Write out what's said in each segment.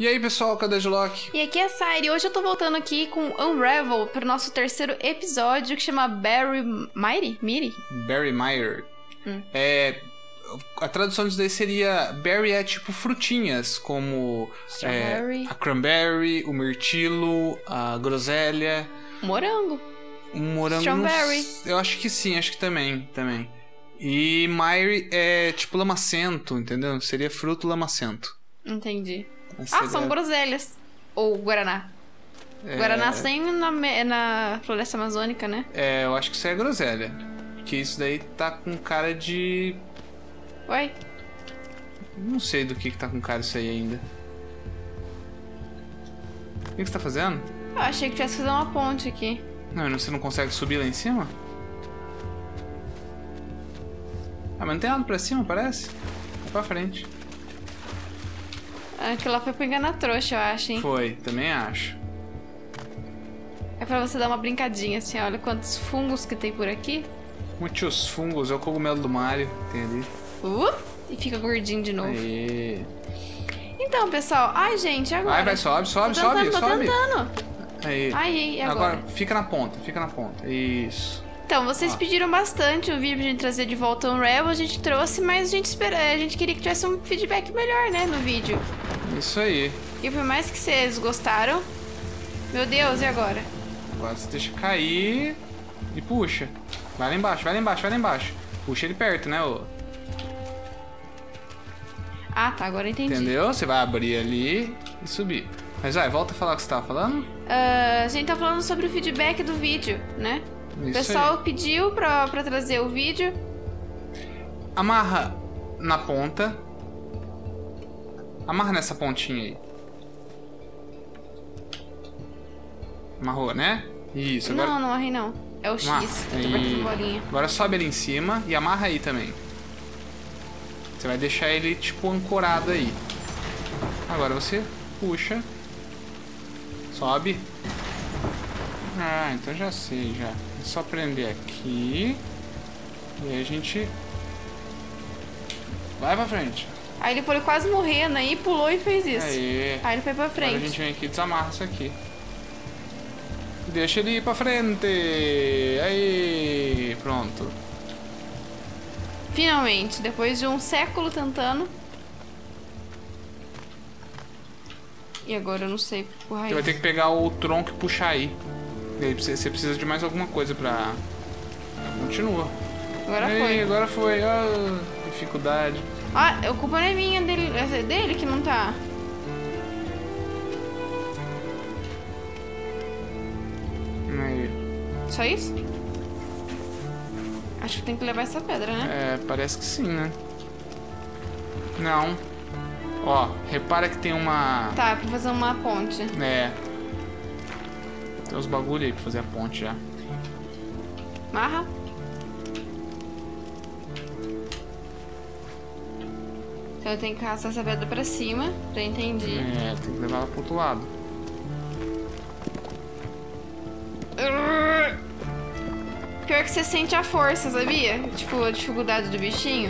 E aí pessoal, cadê a Deadlock? E aqui é a Sairi. Hoje eu tô voltando aqui com Unravel pro nosso terceiro episódio, que chama Barry Miri? Barry Meyer. A tradução disso daí seria... Berry é tipo frutinhas, como a cranberry, o mirtilo, a groselha. Morango. Morango. Strawberry. Eu acho que sim, acho que também. E Meyer é tipo lamacento, entendeu? Seria fruto lamacento. Entendi. Seria... são groselhas. Ou guaraná. Guaraná tem na floresta amazônica, né? Eu acho que isso é groselha. Porque isso daí tá com cara de... Ué? Não sei do que tá com cara isso aí ainda. O que você tá fazendo? Eu achei que tivesse que fazer uma ponte aqui. Não, você não consegue subir lá em cima? Ah, mas não tem nada pra cima, parece? É pra frente. Aquilo lá foi pra enganar trouxa, eu acho, hein? Foi, também acho. É pra você dar uma brincadinha, assim, olha quantos fungos que tem por aqui. Muitos fungos, é o cogumelo do Mario que tem ali. E fica gordinho de novo. Aê. Então, pessoal, ai, gente, agora... Vai, sobe. Tô tentando. Aí. E agora? Fica na ponta. Isso. Então, vocês pediram bastante o vídeo pra gente trazer de volta o Unravel, a gente trouxe, mas a gente queria que tivesse um feedback melhor, né, no vídeo. Isso aí. E por mais que vocês gostaram... Meu Deus, e agora? Agora você deixa cair e puxa. Vai lá embaixo. Puxa ele perto, né, ô? Ah, tá, agora eu entendi. Entendeu? Você vai abrir ali e subir. Mas vai, volta a falar o que você tava falando. A gente tá falando sobre o feedback do vídeo, né? Isso o pessoal aí. pediu pra trazer o vídeo. Amarra na ponta. Amarra nessa pontinha aí. Amarrou, né? Isso, agora... Não amarrei não. É o X. Eu tô batendo bolinha. Agora sobe ali em cima e amarra aí também. Você vai deixar ele, tipo, ancorado aí. Agora você puxa. Sobe. Ah, então já sei, já. É só prender aqui. E aí a gente... Vai pra frente. Aí ele foi quase morrendo, aí pulou e fez isso. Aí ele foi pra frente. Agora a gente vem aqui e desamarra isso aqui. Deixa ele ir pra frente. Aí, pronto. Finalmente, depois de um século tentando. E agora eu não sei empurrar. Você vai ter que pegar o tronco e puxar aí. E aí você precisa de mais alguma coisa pra... Continua. Agora foi. Dificuldade. Ah, a culpa não é minha, é dele que não tá. Aí. Só isso? Acho que tem que levar essa pedra, né? Parece que sim, né? Não. Ó, repara que tem uma... Tá, pra fazer uma ponte. Tem uns bagulho aí pra fazer a ponte já. Marra. Então eu tenho que arrastar essa pedra pra cima, já entendi. Tem que levar ela pro outro lado. Pior que você sente a força, sabia? Tipo, a dificuldade do bichinho.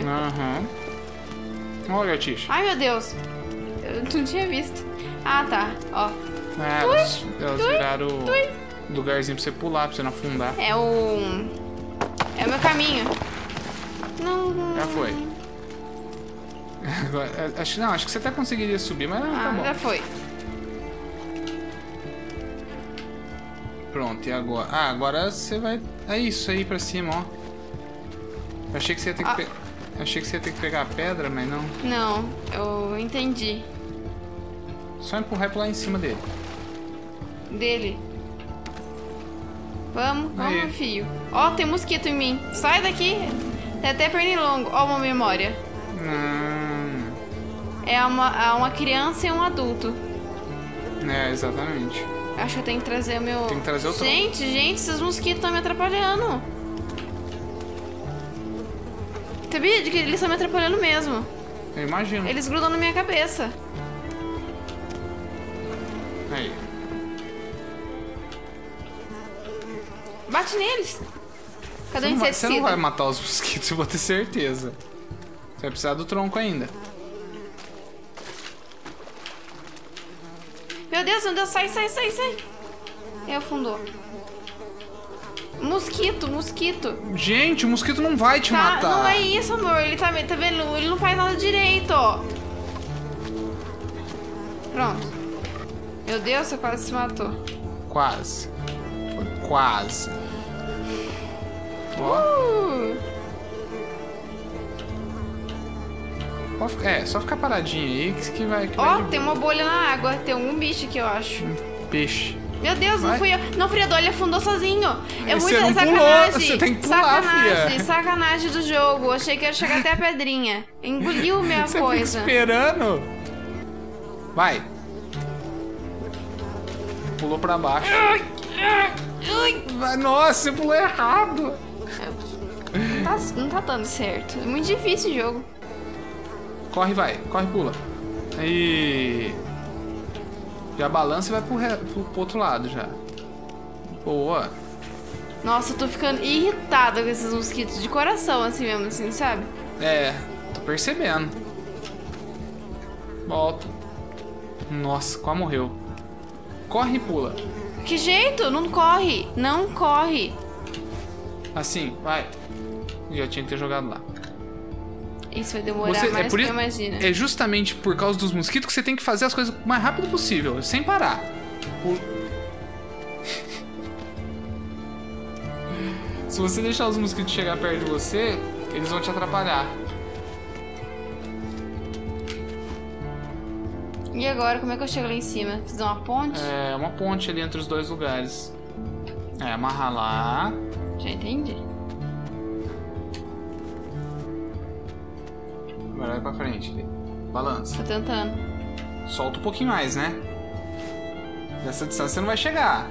Olha, Tisha. Ai, meu Deus. Eu não tinha visto. Ah, tá. Ó. Elas viraram o lugarzinho pra você pular, pra você não afundar. É o meu caminho. Não. Já foi. Acho que você até conseguiria subir, mas tá bom. Já foi. Pronto, e agora? Agora você vai... É isso aí pra cima, ó. Eu achei que você ia ter que Achei que você ia ter que pegar a pedra, mas não. Não, eu entendi. Só empurrar e pular em cima dele. Vamos, meu filho. Ó, tem mosquito em mim. Sai daqui. Tem até pernilongo. Ó, uma memória. É uma criança e um adulto. Exatamente. Acho que eu tenho que trazer o meu... Tem que trazer o tronco. Gente, esses mosquitos estão me atrapalhando. Sabia de que eles estão me atrapalhando mesmo? Eu imagino. Eles grudam na minha cabeça. Aí. Bate neles. Cadê o inseticida? Você não vai matar os mosquitos, eu vou ter certeza. Você vai precisar do tronco ainda. Meu Deus, sai. Ele afundou. Mosquito. Gente, o mosquito não vai te matar. Não é isso, amor. Ele tá vendo? Ele não faz nada direito. Pronto. Meu Deus, você quase se matou. Quase. Foi quase. Ó. Só ficar paradinho aí que vai... Ó, tem uma bolha na água. Tem algum bicho aqui, eu acho. Peixe. Meu Deus, não fui eu. Não fui ele afundou sozinho. É Você muita não sacanagem. pulou, você tem que pular, Sacanagem do jogo. Achei que ia chegar até a pedrinha. Engoliu minha você coisa. Fica esperando. Vai. Pulou pra baixo. Nossa, você pulou errado. Não tá dando certo. É muito difícil o jogo. Corre, vai. Corre, pula. Aí. Já balança e vai pro outro lado já. Boa. Nossa, eu tô ficando irritada com esses mosquitos de coração, assim mesmo, assim, sabe? Tô percebendo. Volta. Nossa, quase morreu. Corre e pula. Que jeito? Não corre. Não corre. Assim, vai. Já tinha que ter jogado lá. Isso vai demorar mais do que eu imagino. É justamente por causa dos mosquitos que você tem que fazer as coisas o mais rápido possível, sem parar. Se você deixar os mosquitos chegar perto de você, eles vão te atrapalhar. E agora, como é que eu chego lá em cima? Fiz uma ponte? É, uma ponte ali entre os dois lugares. Amarrar lá. Já entendi. Agora vai pra frente. Balança. Tô tentando. Solta um pouquinho mais, né? Dessa distância você não vai chegar.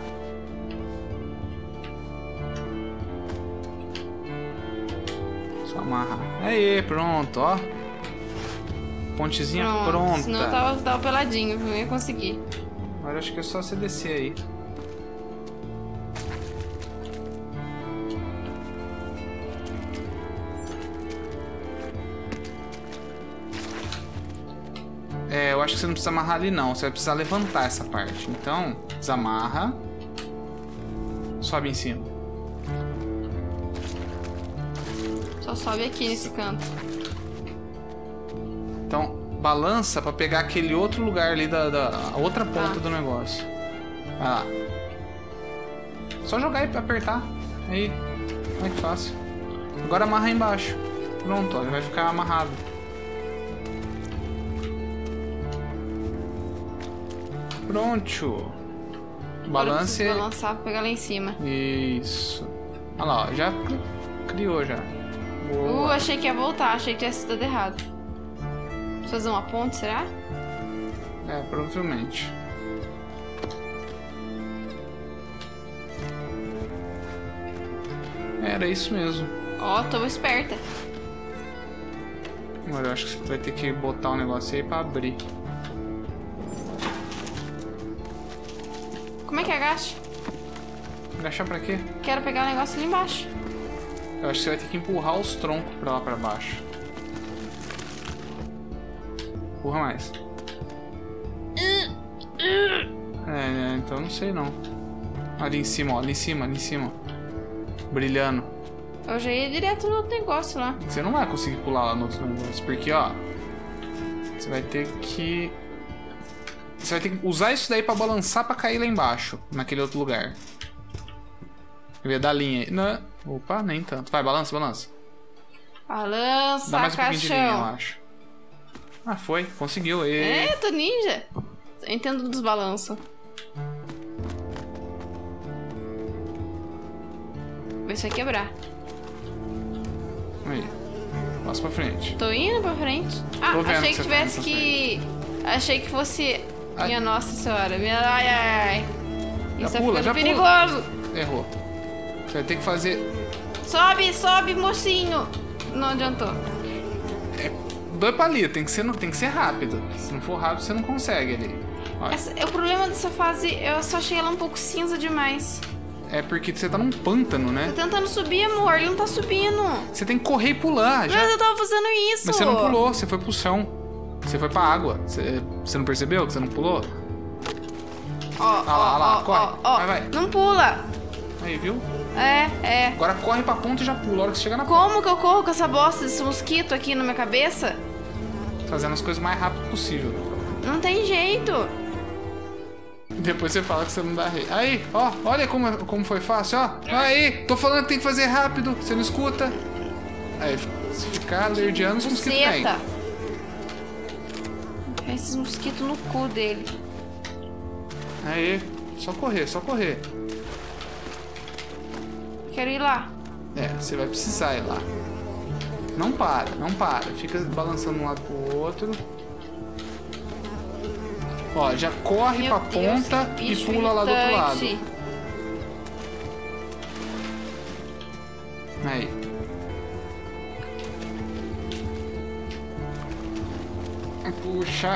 Só amarrar. Aí, pronto, ó. Pontezinha pronta. Senão eu tava peladinho, não ia conseguir. Agora acho que é só você descer aí. Eu acho que você não precisa amarrar ali não. Você vai precisar levantar essa parte. Então, desamarra. Sobe em cima. Só sobe aqui nesse canto. Então, balança pra pegar aquele outro lugar ali da outra ponta do negócio. Vai lá. Só jogar e apertar. Aí. Olha que fácil. Agora amarra aí embaixo. Pronto, ó, ele vai ficar amarrado. Pronto. Balance. Vou balançar pra pegar lá em cima. Isso. Olha lá, ó, já criou já. Boa. Achei que ia voltar, achei que tinha sido errado. Vou fazer uma ponte, será? Provavelmente. Era isso mesmo. Ó, tô esperta. Agora eu acho que você vai ter que botar um negócio aí pra abrir. Como é que agacha? Agachar pra quê? Quero pegar o negócio ali embaixo. Eu acho que você vai ter que empurrar os troncos pra lá pra baixo. Empurra mais. Então não sei não. Ali em cima, ó. Ali em cima, ali em cima. Brilhando. Eu já ia direto no outro negócio lá. Você não vai conseguir pular lá no outro negócio. Porque, ó. Você vai ter que... Você vai ter que usar isso daí pra balançar pra cair lá embaixo. Naquele outro lugar. Ver da linha aí. Não. Opa, nem tanto. Vai, balança, balança. Balança, dá mais um pouquinho de linha, eu caixão. acho. Ah, foi. Conseguiu. Tô ninja. Eu entendo dos balanços. Ver se vai quebrar. Aí. Passa pra frente. Tô indo pra frente. Tô vendo achei que que você tá tivesse indo que... Achei que fosse... Ai. Minha Nossa Senhora. Ai. Já Isso tá pula, ficando já perigoso. Errou. Você vai ter que fazer... Sobe, mocinho. Não adiantou. Dois palitos, tem que ser rápido. Se não for rápido, você não consegue ali. Olha. O problema dessa fase, eu só achei ela um pouco cinza demais. É porque você tá num pântano, né? Tô tentando subir, amor. Ele não tá subindo. Você tem que correr e pular. Já... Mas eu tava fazendo isso. Mas você não pulou, você foi pro chão. Você foi pra água. Você não percebeu que você não pulou? Ó, corre. Ó. Vai. Não pula. Aí, viu? É. Agora corre pra ponta e já pula. A hora que você chega na ponta. Como que eu corro com essa bosta desse mosquito aqui na minha cabeça? Fazendo as coisas o mais rápido possível. Não tem jeito. Depois você fala que você não dá rei. Aí, ó. Olha como foi fácil, ó. Aí, tô falando que tem que fazer rápido. Você não escuta. Aí, se ficar alergiando, os mosquitos vêm. Esses mosquitos no cu dele. Aí, só correr. Quero ir lá. Você vai precisar ir lá. Não para. Fica balançando de um lado pro outro. Ó, já corre pra ponta e pula lá do outro lado. Aí. Puxa.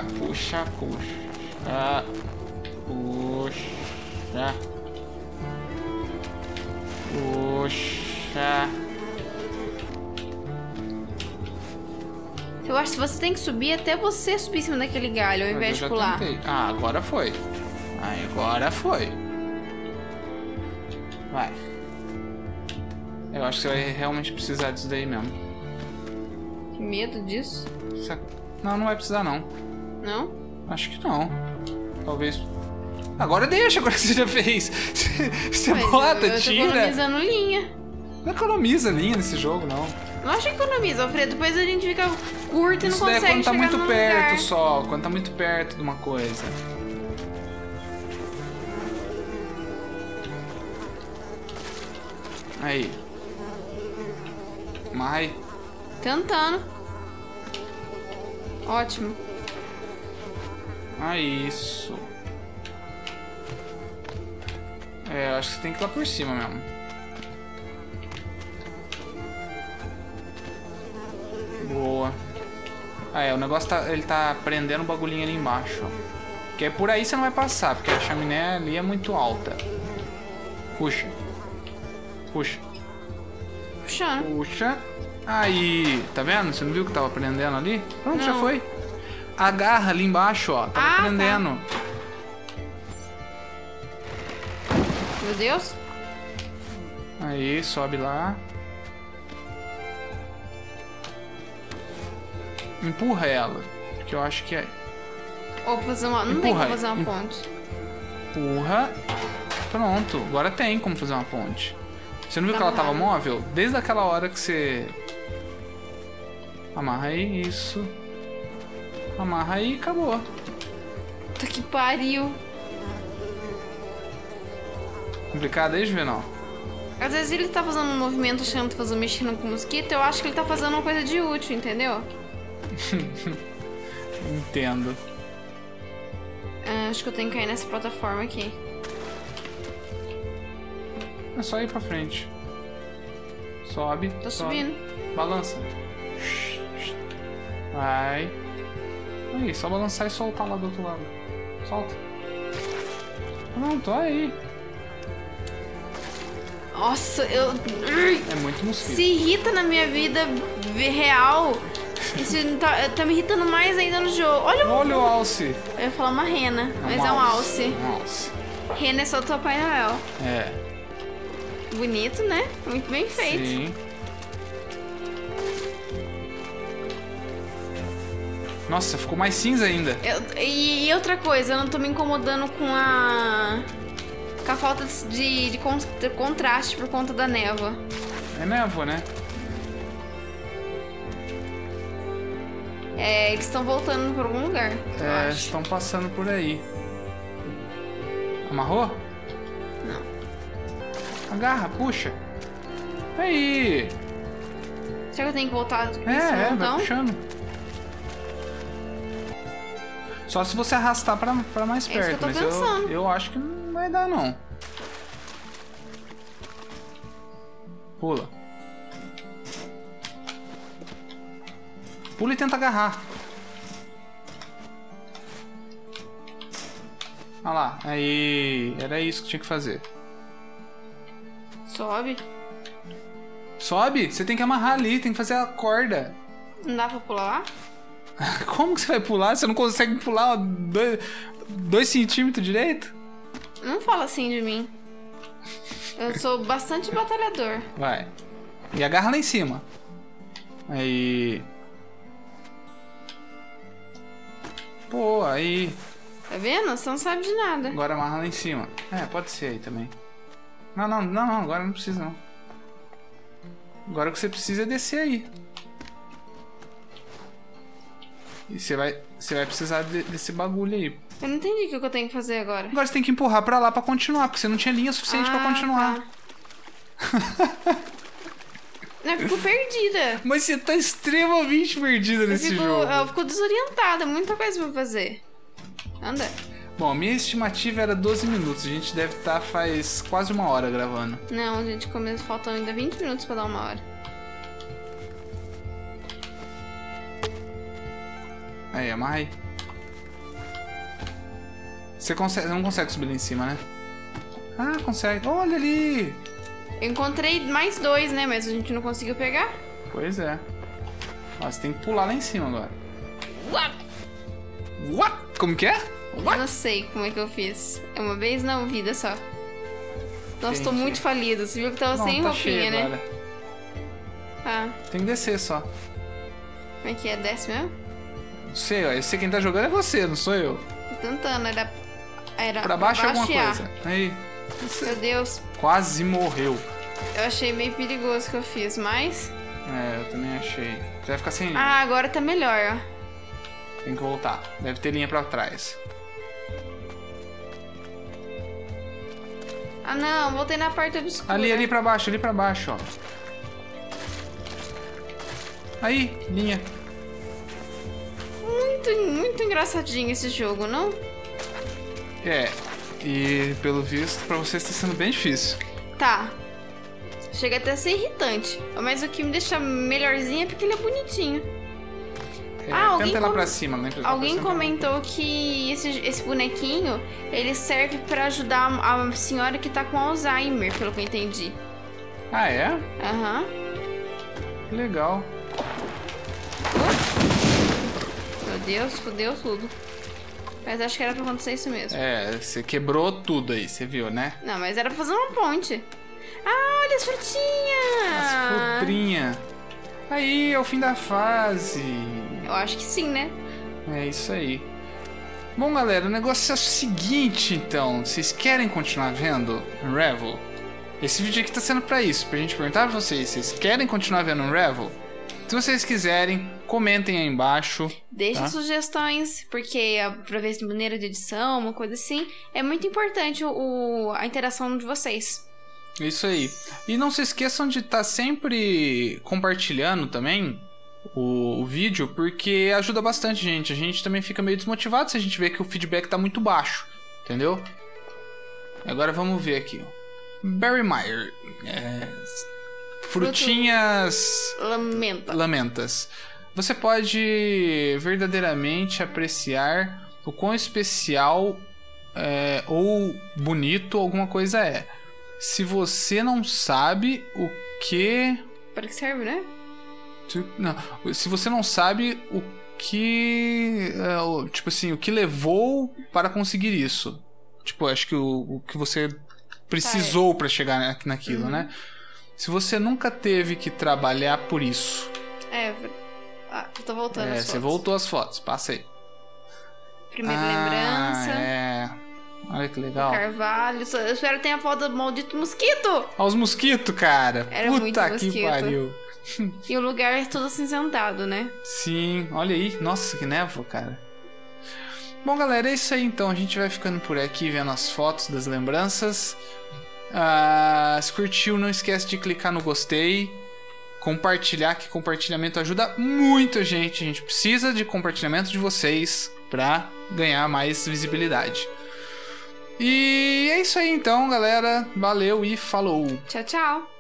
Eu acho que você tem que subir até você subir em cima daquele galho, ao invés de pular. Tentei. Agora foi. Vai. Eu acho que você vai realmente precisar disso daí mesmo. Que medo disso. Não vai precisar não. Não? Acho que não. Talvez... Agora deixa, agora que você já fez. Você bota, eu tô tira. economizando linha. Não economiza linha nesse jogo, não. Não acho que economiza, Alfredo. Depois a gente fica curto e não Isso daí consegue é quando tá chegar muito no perto lugar. só. Quando tá muito perto de uma coisa. Aí. Mai. Tentando. Ótimo. Isso. Acho que você tem que ir lá por cima mesmo. Boa. O negócio ele tá prendendo o bagulhinho ali embaixo, ó. Porque por aí você não vai passar, porque a chaminé ali é muito alta. Puxa. Puxando. Aí, tá vendo? Você não viu que tava prendendo ali? Pronto, Não. já foi. Agarra ali embaixo, ó. Tava prendendo. Tá. Meu Deus. Aí, sobe lá. Empurra ela. Que eu acho que é. Ou fazer uma... Não tem como fazer uma ponte. Empurra. Pronto. Agora tem como fazer uma ponte. Você não viu que ela tava móvel? Desde aquela hora que você... Amarra aí, isso. Amarra aí e acabou. Puta que pariu. Complicado aí, Juvenal? Às vezes ele tá fazendo um movimento achando que tá mexendo com o mosquito, eu acho que ele tá fazendo uma coisa de útil, entendeu? Entendo. Acho que eu tenho que cair nessa plataforma aqui. É só ir pra frente. Sobe. Tô sobe. subindo. Balança. Vai. Aí, só balançar e soltar lá do outro lado. Solta. Pronto, aí. Nossa, eu... É muito mosquito. Se irrita na minha vida real. Isso tá me irritando mais ainda no jogo. Olha o alce. Eu ia falar uma rena, mas é um alce. Rena é só do Papai Noel. É. Bonito, né? Muito bem feito. Sim. Nossa, ficou mais cinza ainda. E outra coisa, eu não tô me incomodando com a falta de contraste por conta da névoa. É névoa, né? Eles estão voltando por algum lugar. Estão passando por aí. Amarrou? Não. Agarra, puxa. Aí. Será que eu tenho que voltar? Vai puxando. Só se você arrastar pra mais perto. Isso que eu tô pensando. Eu acho que não vai dar, não. Pula. Pula e tenta agarrar. Olha lá. Aí. Era isso que tinha que fazer. Sobe. Sobe? Você tem que amarrar ali, tem que fazer a corda. Não dá pra pular lá? Como que você vai pular? Você não consegue pular 2 centímetros direito? Não fala assim de mim. Eu sou bastante batalhador. Vai. E agarra lá em cima. Aí. Pô, aí. Tá vendo? Você não sabe de nada. Agora amarra lá em cima. É, pode ser aí também. Não, agora não precisa não. Agora o que você precisa é descer aí. E você vai precisar desse bagulho aí. Eu não entendi o que eu tenho que fazer agora. Agora você tem que empurrar pra lá pra continuar, porque você não tinha linha suficiente pra continuar. Tá. Não, eu fico perdida. Mas você tá extremamente perdida nesse jogo. Eu fico desorientada, muita coisa pra fazer. Anda. Bom, minha estimativa era 12 minutos. A gente deve estar faz quase 1 hora gravando. Não, gente, faltam ainda 20 minutos pra dar 1 hora. Aí, amarra aí. Você não consegue subir lá em cima, né? Ah, consegue. Olha ali! Eu encontrei mais 2, né? Mas a gente não conseguiu pegar. Pois é. Ó, você tem que pular lá em cima agora. What? Como que é? What? Eu não sei como é que eu fiz. É uma vez na vida só. Nossa, Gente. tô muito falida. Você viu que tava sem tá roupinha, cheio né? agora. Ah, Tem que descer só. como é que é? Desce mesmo? Não sei, ó. Eu sei quem tá jogando é você, não sou eu. Tô tentando, era Pra baixo é alguma e A. coisa. Aí. Meu Deus, Quase morreu. eu achei meio perigoso o que eu fiz, mas... É, eu também achei. Você vai ficar sem linha. Ah, agora tá melhor, ó. Tem que voltar. Deve ter linha pra trás. Ah, não, voltei na parte obscura. Ali pra baixo, ó. Aí, linha. Muito engraçadinho esse jogo, não? É, e pelo visto pra vocês tá sendo bem difícil. Tá. Chega até a ser irritante. Mas o que me deixa melhorzinho é porque ele é bonitinho. É, alguém tenta ir lá pra cima, né? Alguém comentou que esse bonequinho, ele serve pra ajudar a senhora que tá com Alzheimer, pelo que eu entendi. Ah, é? Aham. Legal. Meu Deus, fudeu tudo. Mas acho que era pra acontecer isso mesmo. É, você quebrou tudo aí, você viu, né? Não, mas era pra fazer uma ponte. Ah, olha as frutinhas! As frutinhas. Aí, é o fim da fase. Eu acho que sim, né? É isso aí. Bom, galera, o negócio é o seguinte, então. Vocês querem continuar vendo Unravel? Esse vídeo aqui tá sendo pra isso, pra gente perguntar pra vocês. Vocês querem continuar vendo Unravel? Se vocês quiserem, comentem aí embaixo. Deixem tá? sugestões, porque pra ver de maneira de edição, uma coisa assim, é muito importante a interação de vocês. Isso aí. E não se esqueçam de estar sempre compartilhando também o vídeo, porque ajuda bastante, gente. A gente também fica meio desmotivado se a gente vê que o feedback tá muito baixo, entendeu? Agora vamos ver aqui, ó. Berry Meyer. Frutinhas lamentas. Você pode verdadeiramente apreciar o quão especial ou bonito alguma coisa é. Se você não sabe o que... Para que serve, né? Não, se você não sabe o que... tipo assim, o que levou para conseguir isso. Tipo, acho que o que você precisou para chegar naquilo, né? Se você nunca teve que trabalhar por isso. Eu tô voltando as fotos. Você voltou as fotos, passa aí. Primeira lembrança. Olha que legal. Carvalho. Eu espero que tenha a foto do maldito mosquito. Olha os mosquitos, cara. Era Puta muito que mosquito. pariu. E o lugar é todo acinzentado, né? Sim, olha aí. Nossa, que névoa, cara. Bom, galera, é isso aí então. A gente vai ficando por aqui vendo as fotos das lembranças. Se curtiu, não esquece de clicar no gostei. Compartilhar, que compartilhamento ajuda muito a gente. A gente precisa de compartilhamento de vocês pra ganhar mais visibilidade. E é isso aí então, galera. Valeu e falou! Tchau, tchau!